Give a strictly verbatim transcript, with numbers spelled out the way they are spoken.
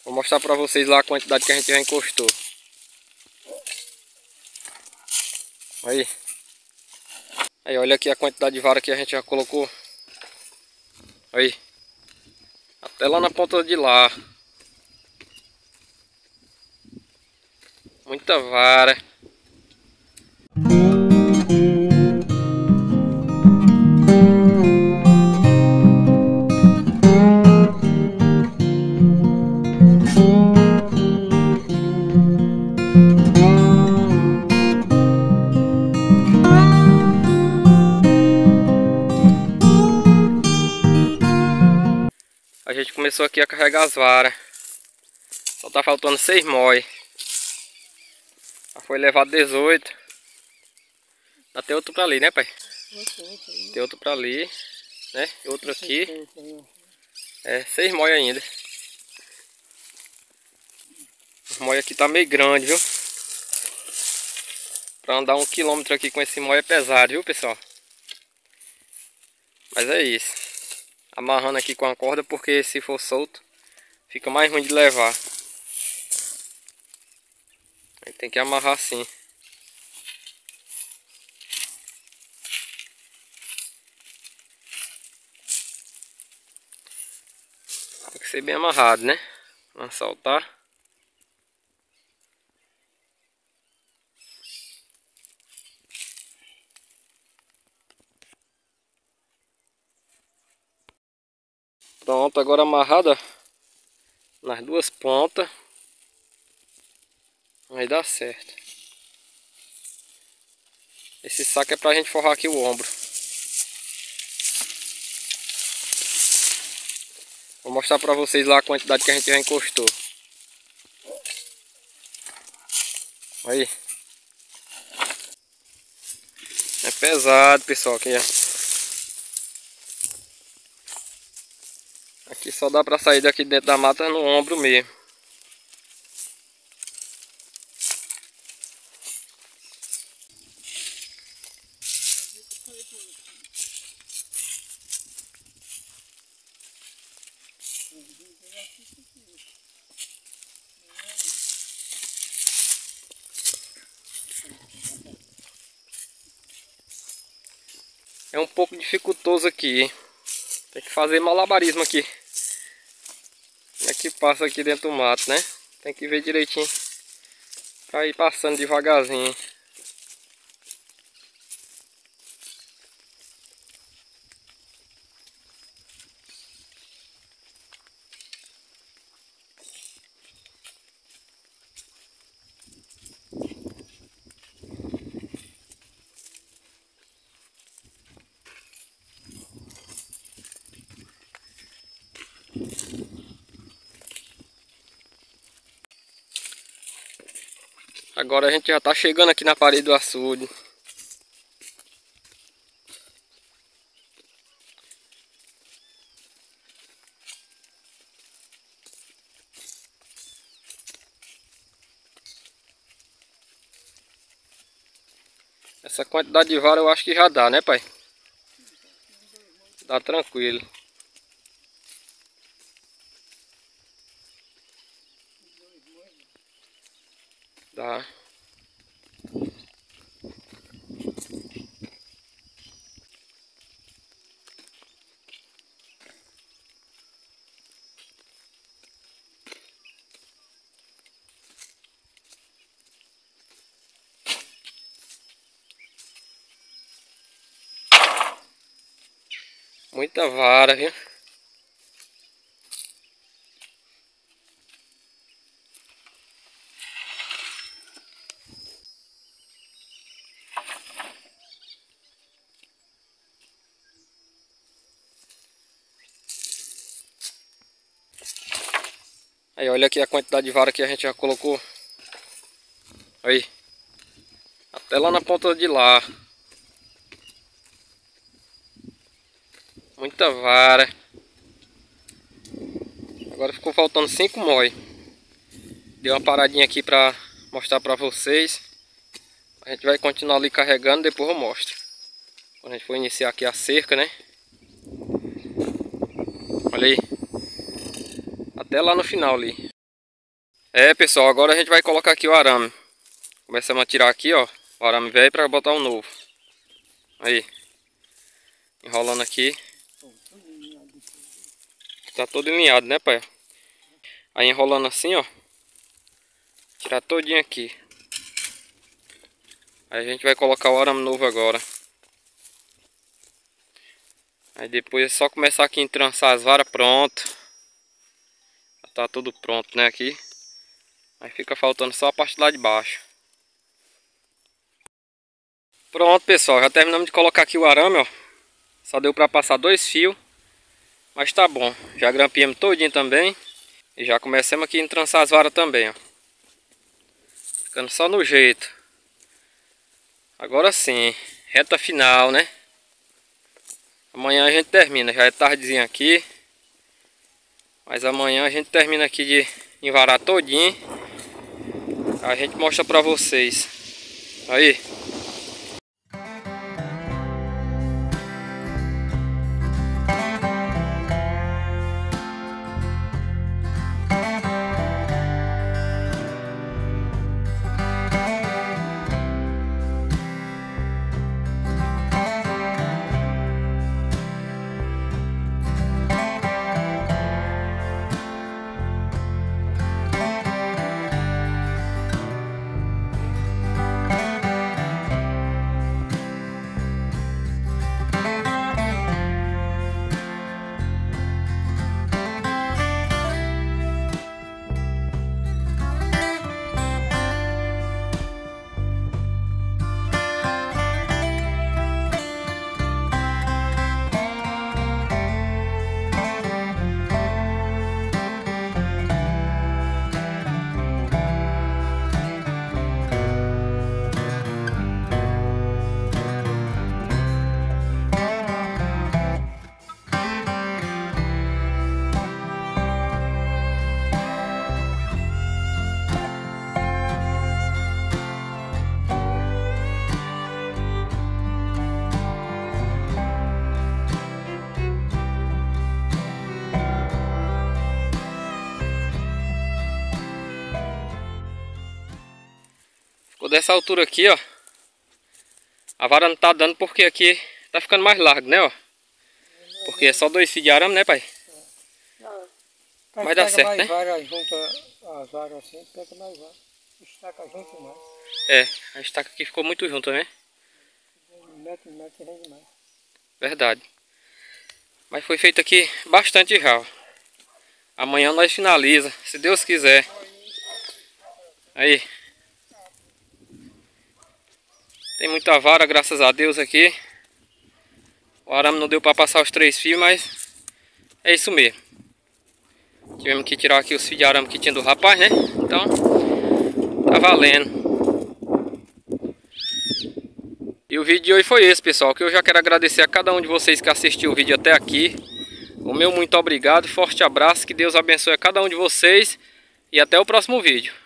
Vou mostrar pra vocês lá a quantidade que a gente já encostou. Aí. Aí, olha aqui a quantidade de vara que a gente já colocou. Aí. Até lá na ponta de lá. Muita vara. A gente começou aqui a carregar as varas. Só tá faltando seis móis. Já foi levado dezoito. Ainda tem outro pra ali, né, pai? Tem outro pra ali, né? E outro aqui. É, seis móis ainda. O mói aqui tá meio grande, viu? Pra andar um quilômetro aqui com esse mói é pesado, viu, pessoal? Mas é isso. Amarrando aqui com a corda, porque se for solto fica mais ruim de levar. Aí tem que amarrar assim. Tem que ser bem amarrado, né? Não soltar. Pronto, agora amarrada nas duas pontas. Vai dar certo. Esse saco é pra gente forrar aqui o ombro. Vou mostrar pra vocês lá a quantidade que a gente já encostou. Aí. É pesado, pessoal, aqui. Aqui só dá pra sair daqui dentro da mata no ombro mesmo. É um pouco dificultoso aqui, hein? Tem que fazer malabarismo aqui. Como é que passa aqui dentro do mato, né? Tem que ver direitinho pra ir passando devagarzinho. Agora a gente já tá chegando aqui na parede do açude. Essa quantidade de vara eu acho que já dá, né, pai? Dá tranquilo. Dá. Muita vara, viu? Aí, olha aqui a quantidade de vara que a gente já colocou. Aí. Até lá na ponta de lá. Muita vara. Agora ficou faltando cinco móis. Dei uma paradinha aqui pra mostrar pra vocês. A gente vai continuar ali carregando, depois eu mostro. Quando a gente for iniciar aqui a cerca, né? Olha aí. Até lá no final ali. É, pessoal, agora a gente vai colocar aqui o arame. Começamos a tirar aqui, ó, o arame velho para botar o novo. Aí. Enrolando aqui. Tá todo alinhado, né, pai? Aí enrolando assim, ó. Tirar todinho aqui. Aí a gente vai colocar o arame novo agora. Aí depois é só começar aqui a entrançar as varas, pronto. Já tá tudo pronto, né, aqui. Aí fica faltando só a parte lá de baixo. Pronto, pessoal, já terminamos de colocar aqui o arame, ó. Só deu pra passar dois fios. Mas tá bom, já grampeamos todinho também. E já começamos aqui a entrançar as varas também, ó. Ficando só no jeito. Agora sim, reta final, né? Amanhã a gente termina, já é tardezinha aqui. Mas amanhã a gente termina aqui de envarar todinho. A gente mostra pra vocês. Aí. Ficou dessa altura aqui, ó. A vara não tá dando porque aqui tá ficando mais largo, né, ó. Porque é só dois fios de arame, né, pai? É. Vai dar certo, mais né? Vara, junta as varas assim, pega mais vara. Estaca junto mais. É, a estaca aqui ficou muito junta, né? Mete, mete, rende mais. Verdade. Mas foi feito aqui bastante já, ó. Amanhã nós finaliza, se Deus quiser. Aí. Tem muita vara, graças a Deus aqui. O arame não deu para passar os três fios, mas é isso mesmo. Tivemos que tirar aqui os fios de arame que tinha do rapaz, né? Então, tá valendo. E o vídeo de hoje foi esse, pessoal. Que eu já quero agradecer a cada um de vocês que assistiu o vídeo até aqui. O meu muito obrigado, forte abraço. Que Deus abençoe a cada um de vocês. E até o próximo vídeo.